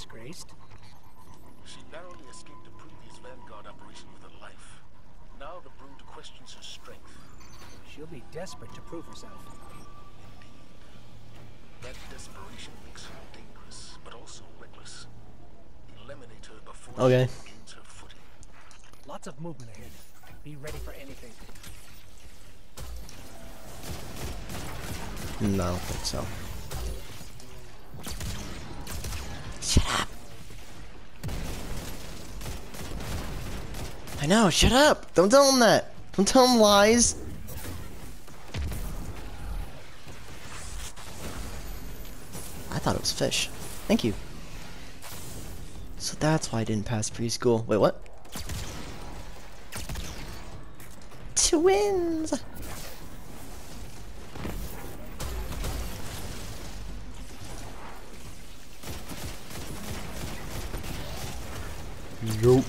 Disgraced? She narrowly escaped a previous Vanguard operation with her life. Now the Brood questions her strength. She'll be desperate to prove herself. Indeed. That desperation makes her dangerous, but also reckless. Eliminate her before she regains her footing. Lots of movement ahead. Be ready for anything. No, I don't think so. Shut up! I know, shut up! Don't tell him that! Don't tell him lies! I thought it was fish. Thank you. So that's why I didn't pass preschool. Wait, what? Twins! Nope.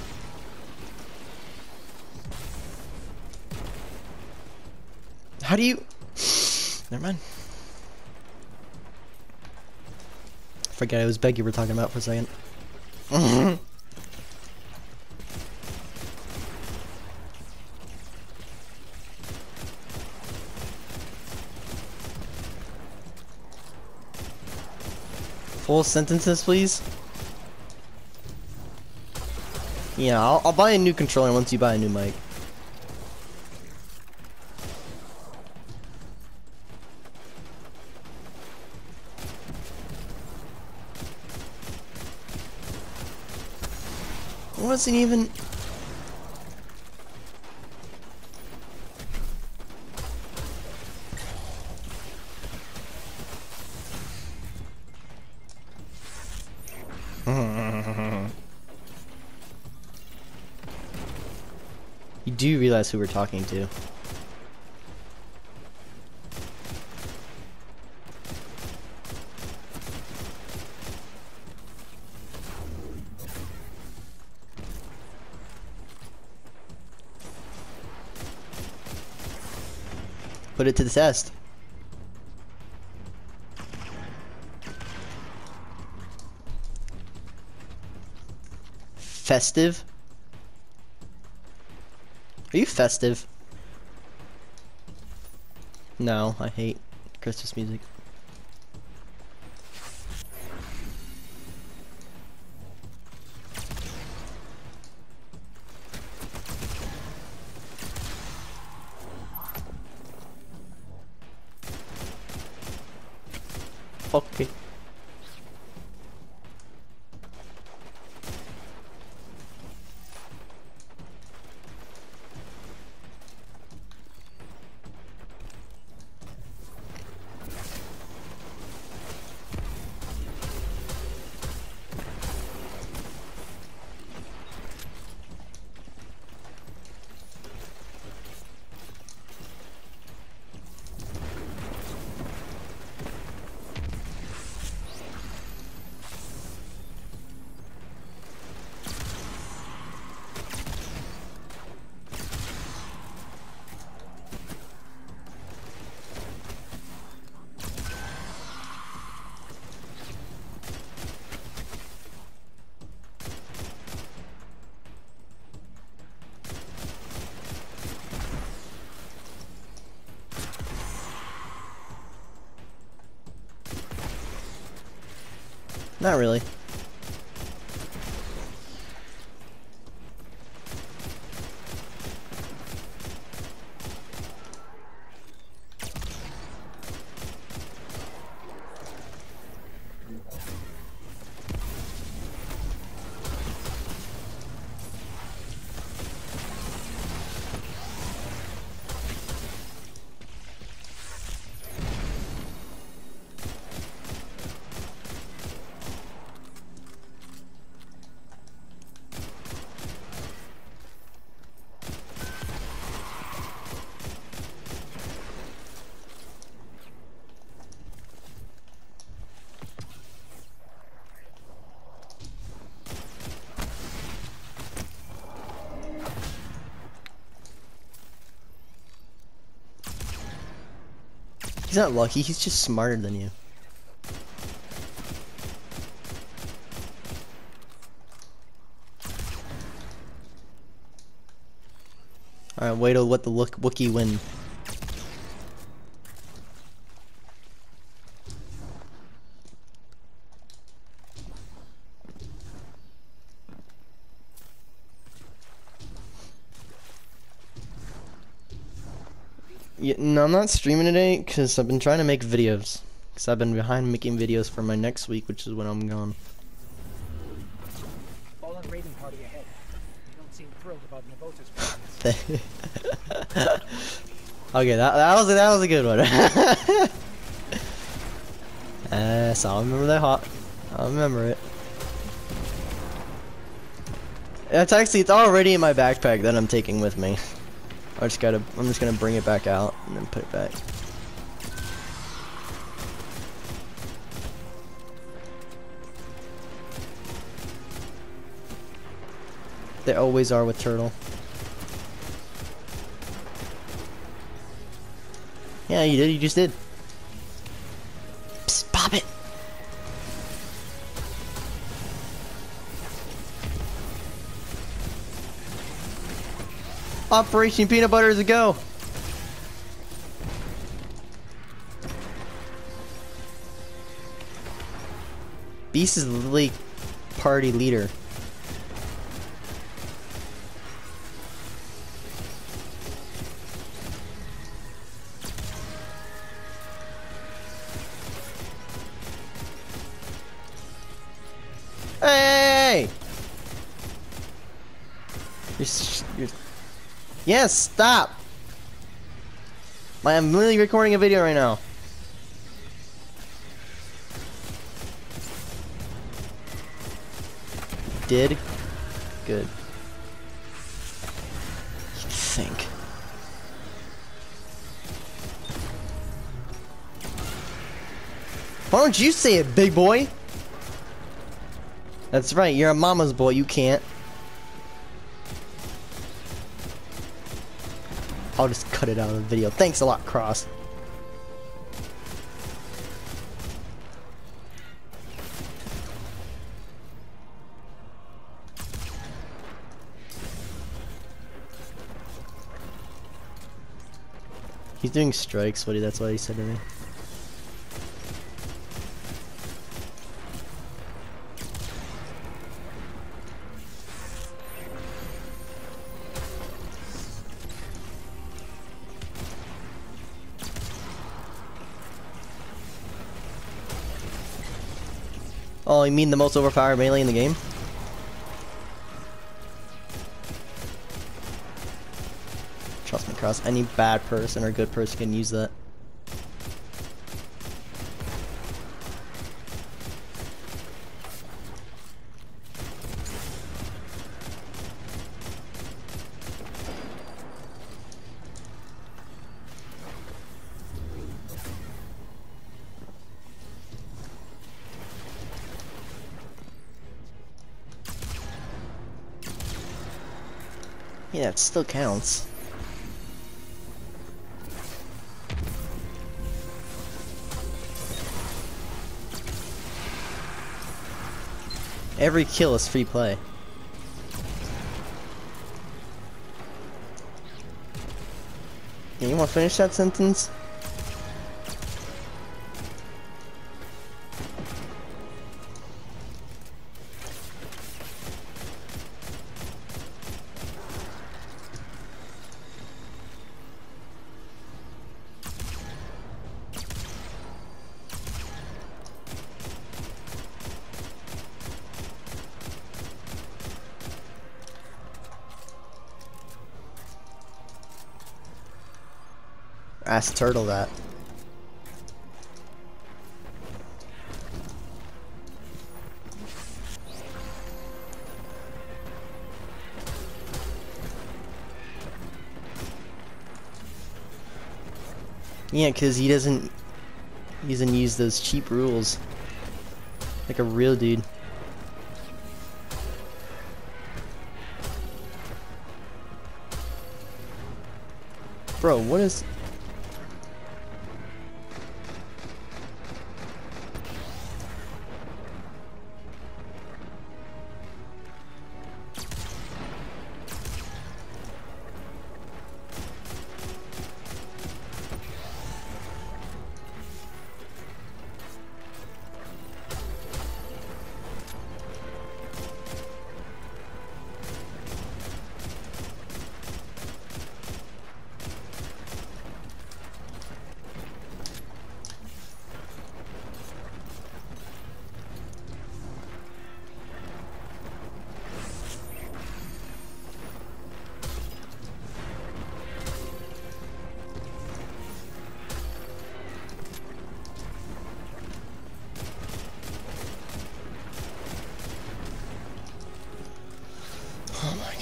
How do you... Never mind. Forget it was Becky we're talking about for a second. Full sentences, please. Yeah, I'll buy a new controller once you buy a new mic. It wasn't even... You do realize who we're talking to. Put it to the test. Festive? Are you festive? No, I hate Christmas music. Okay. Not really. He's not lucky, he's just smarter than you. Alright, wait till let the Wookiee win. Yeah, no, I'm not streaming today because I've been trying to make videos. Because I've been behind making videos for my next week, which is when I'm gone. Fallen raiding party ahead. You don't seem thrilled about Navota's presence. Okay, that was a good one. So I'll remember that hot. I'll remember it. It's already in my backpack that I'm taking with me. I'm just gonna bring it back out and then put it back. They always are with Turtle. Yeah, you did. You just did. Psst, pop it. Operation Peanut Butter is a go. Beast is literally party leader. Hey! You're yes, stop! I'm literally recording a video right now. Did? Good. You'd think. Why don't you say it, big boy? That's right, you're a mama's boy, you can't. I'll just cut it out of the video. Thanks a lot, Cross. He's doing strikes, buddy, that's what he said to me. Oh, you mean the most overpowered melee in the game? Trust me, Cross, any bad person or good person can use that. Yeah, it still counts. Every kill is free play. Yeah, you want to finish that sentence? Ask Turtle that. Yeah, cause he doesn't use those cheap rules like a real dude. Bro, what is...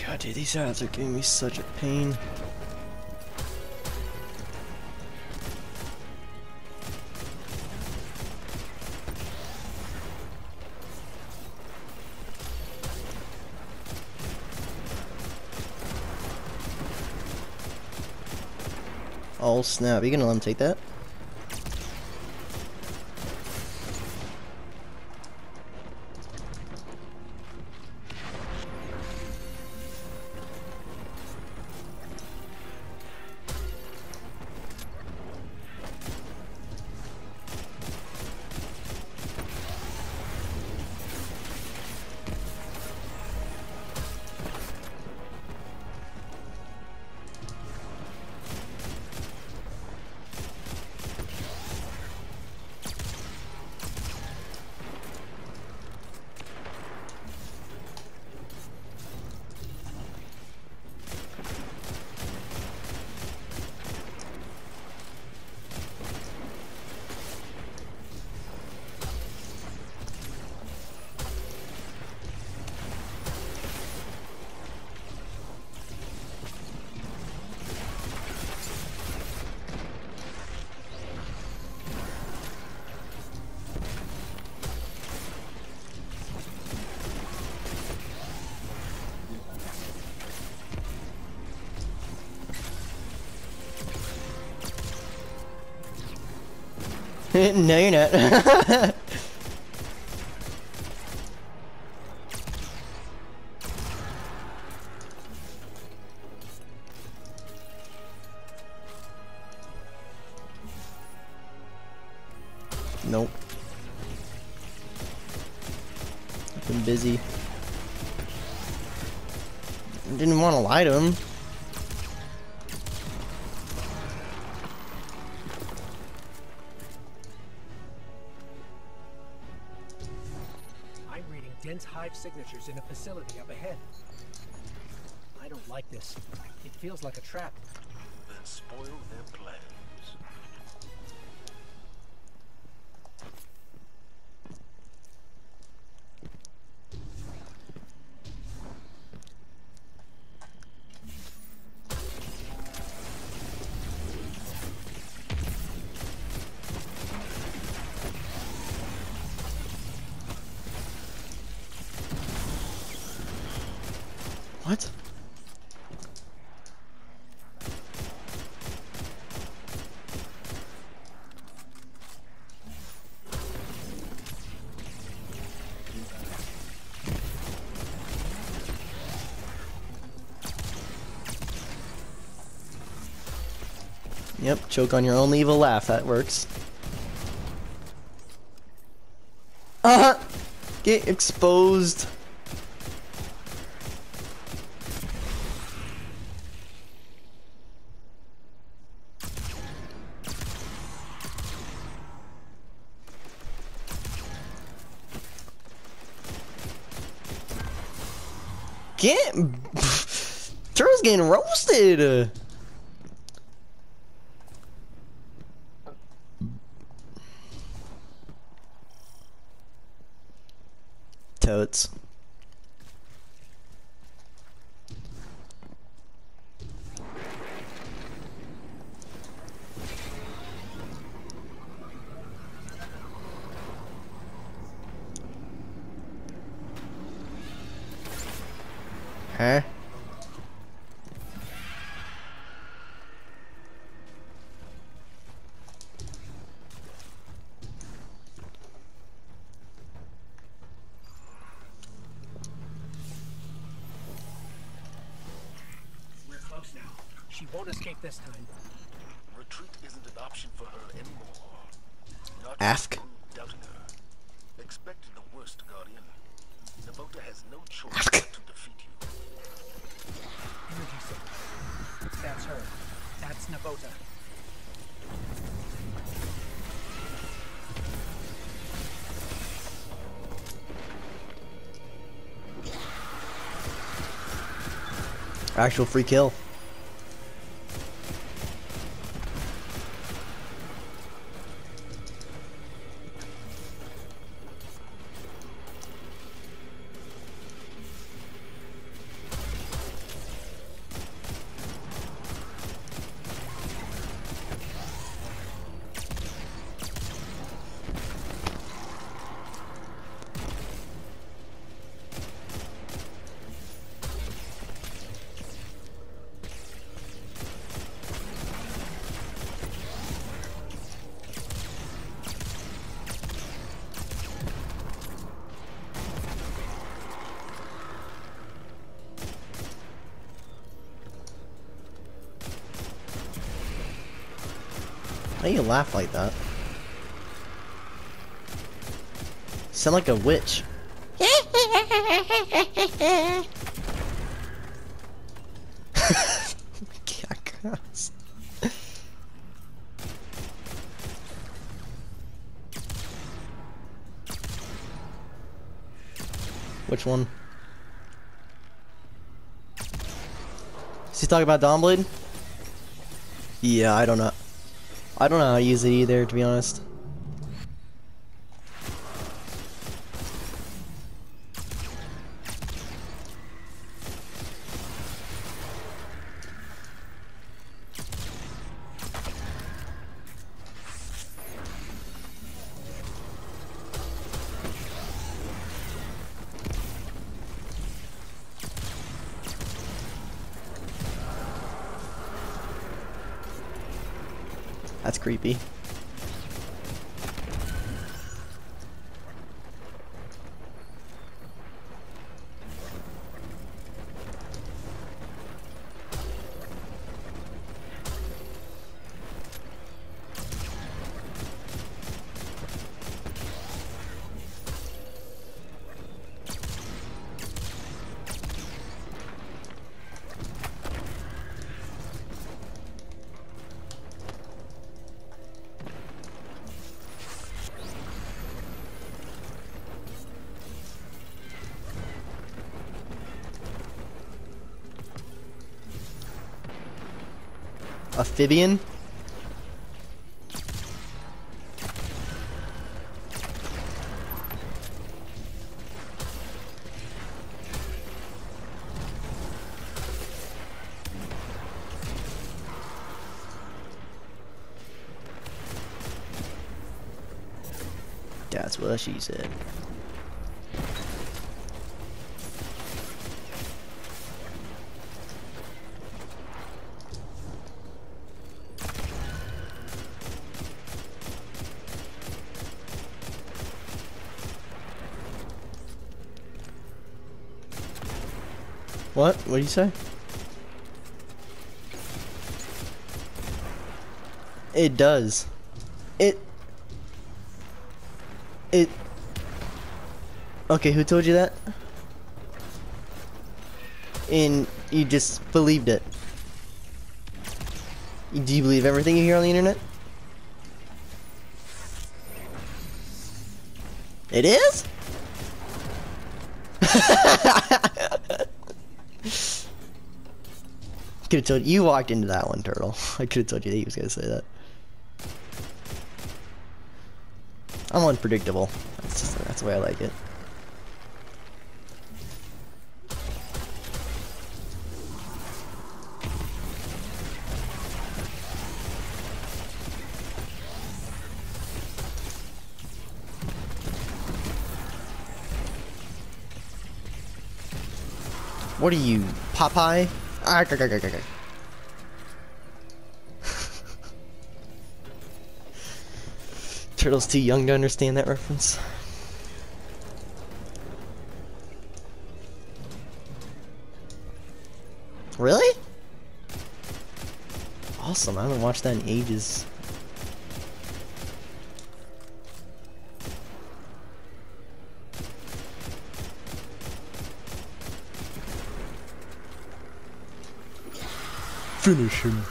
God, dude, these ads are giving me such a pain. Oh snap, you gonna let him take that? No, you're not. Nope. I've been busy. I didn't want to lie to him. I'm reading dense hive signatures in a facility up ahead. I don't like this. It feels like a trap. Then spoil their plans. What? Yep, choke on your own evil laugh, that works. Get exposed. Get Turtle's getting roasted. Totes. Huh? We're close now. She won't escape this time. Retreat isn't an option for her anymore. Not Ask. doubting her. Expecting the worst, Guardian. Navota has no choice Ask. but to defeat you. Energy signal. That's her. That's Navota. Actual free kill. Why do you laugh like that? You sound like a witch. Gosh. Which one? Is he talking about Dawnblade? Yeah, I don't know. I don't know how to use it either, to be honest. That's creepy. Amphibian? That's what she said. What? What did you say? It does. It... Okay, who told you that? And you just believed it. Do you believe everything you hear on the internet? It is? Could have told you walked into that one, Turtle. I could have told you that he was gonna say that. I'm unpredictable. That's the way I like it. What are you, Popeye? Turtle's too young to understand that reference. Really? Awesome, I haven't watched that in ages. Finish him.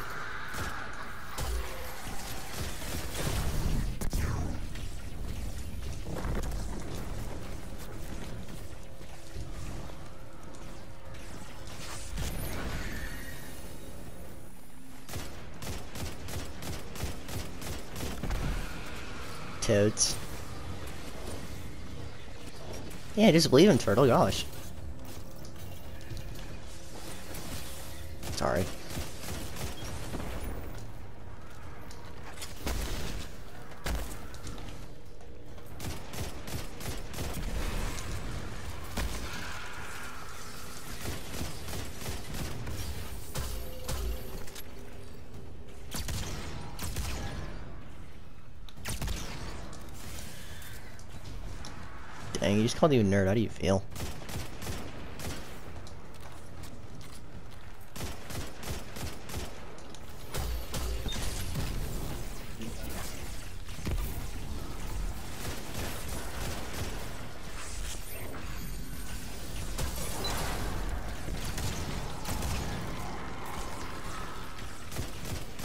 Toads. Yeah, just believe in Turtle, gosh. Sorry. Dang, you just called you a nerd. How do you feel?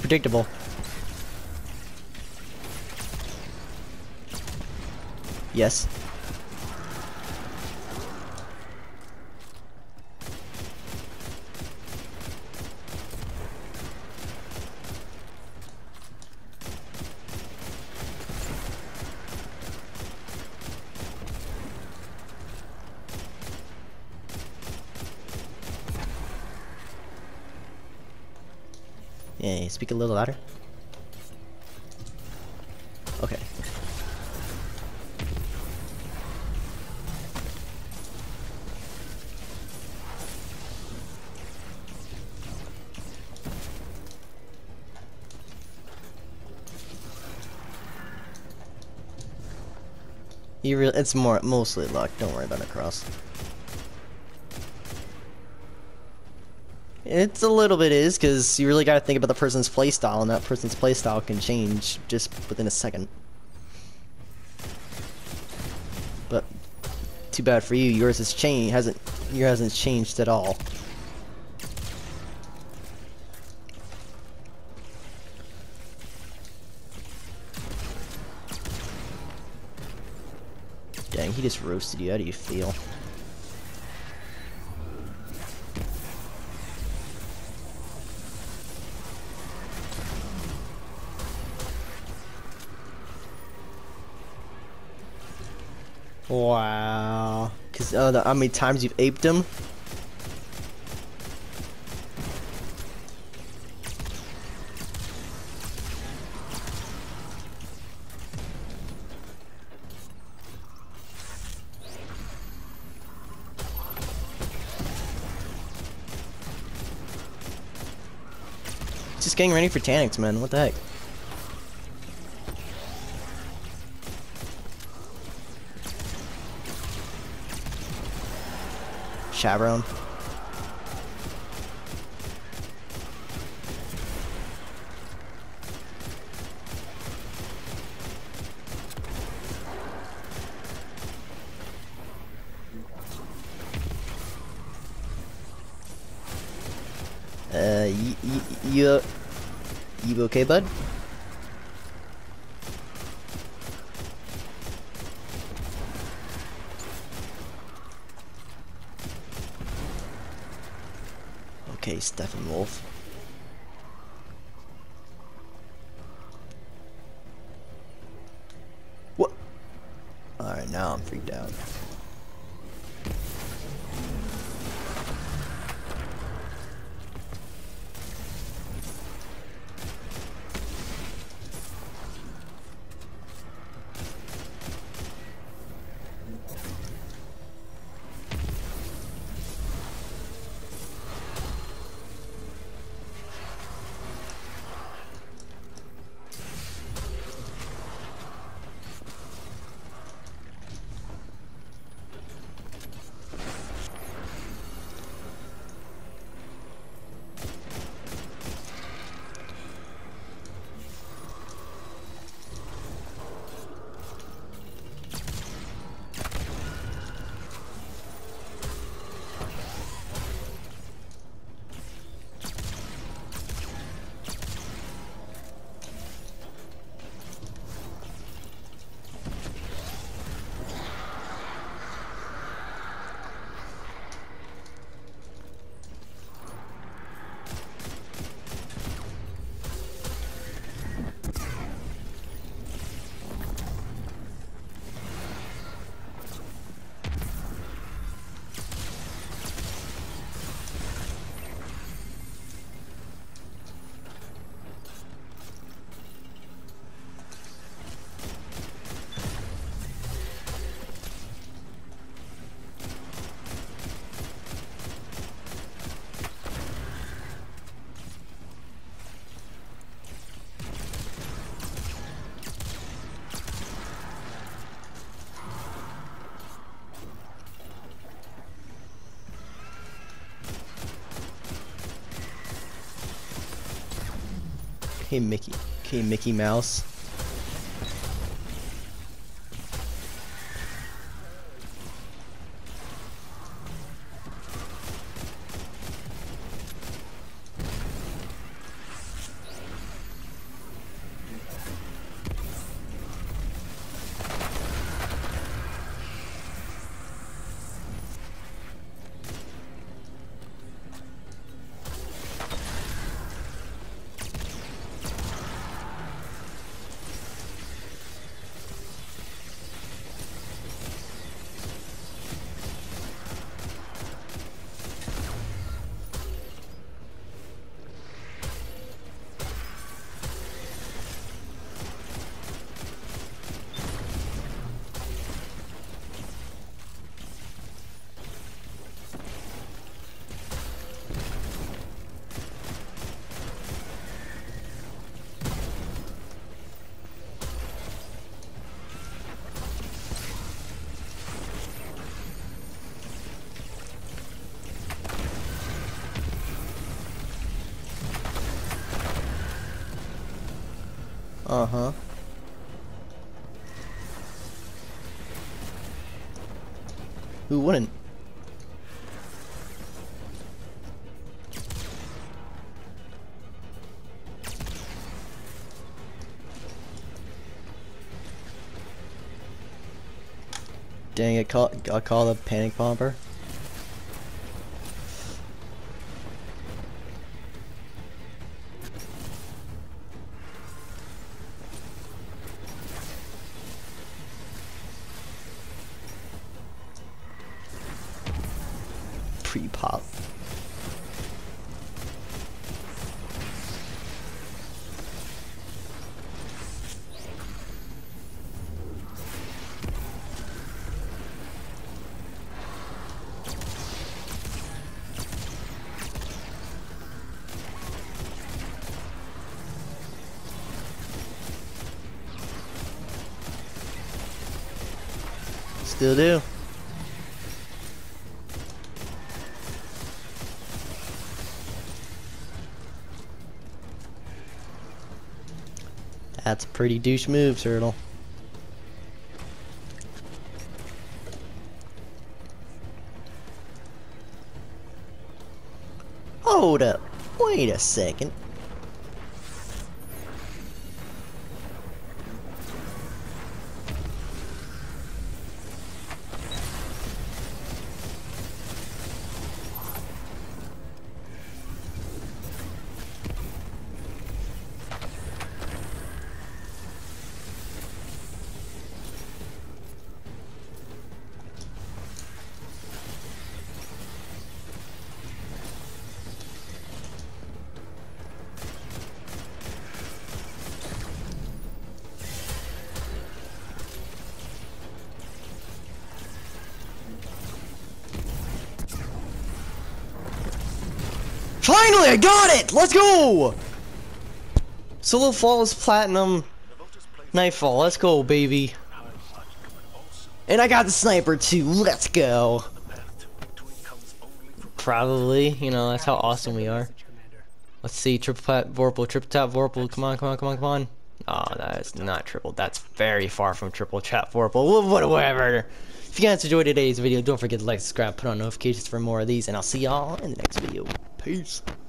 predictable. Yes. Yeah, speak a little louder. Okay. It's mostly luck. Don't worry about it, Cross. It's a little bit because you really got to think about the person's playstyle, and that person's playstyle can change just within a second. But too bad for you, yours has changed. Yours hasn't changed at all. Dang, he just roasted you. How do you feel? Wow. Cause how many times you've aped him? Just getting ready for Tanix, man. What the heck? Chaperone. You okay, bud? Okay, Stephen Wolf. What? Alright, now I'm freaked out. Okay, Mickey. Okay, Mickey Mouse. Uh-huh. Who wouldn't? Dang it, I call a panic bomber. Pre-pop. Still do. That's a pretty douche move, Turtle. Hold up. Wait a second. Finally, I got it! Let's go! Solo Flawless Platinum Nightfall. Let's go, baby. And I got the sniper too. Let's go. Probably, you know, that's how awesome we are. Let's see, triple tap Vorpal, triple tap Vorpal. Come on, come on, come on, come on. Oh, that is not triple. That's very far from triple tap Vorpal. Whatever. If you guys enjoyed today's video, don't forget to like, subscribe, put on notifications for more of these, and I'll see y'all in the next video. Peace.